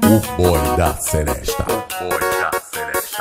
O boi da Seresta. Boi da Seresta.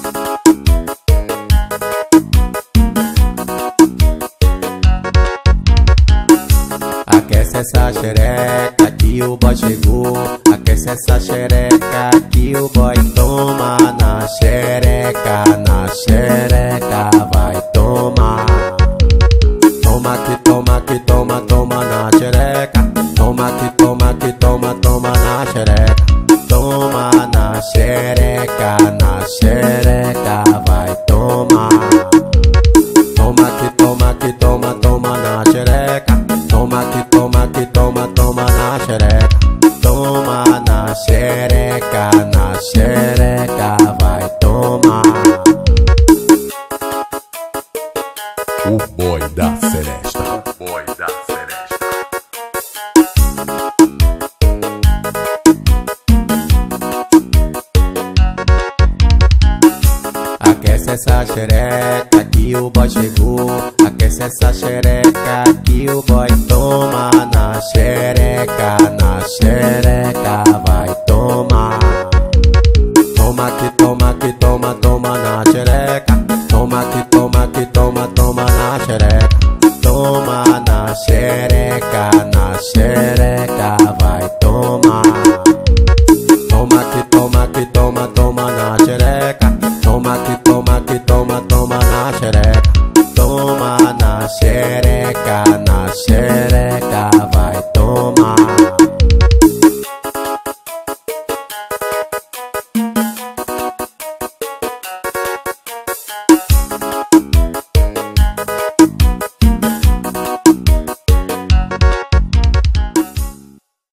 Aquece essa xereca que o boy chegou. Aquece essa xereca que o boy toma na xereca. Na xereca vai tomar. Toma que toma que toma, toma na xereca. Toma que toma que toma, toma na xereca. Toma na xereca, na xereca vai tomar. Toma que toma que toma, toma na xereca. Toma que toma que toma, toma na xereca. Toma na xereca vai tomar. O boi da Seresta. Boi da Seresta. Aquece essa xereca que o boy chegou. Aquece essa xereca que o boy toma na xereca. Na xereca vai tomar. Toma que toma que toma, toma na xereca. Toma que toma que toma, toma na xereca. Toma na xereca, na xereca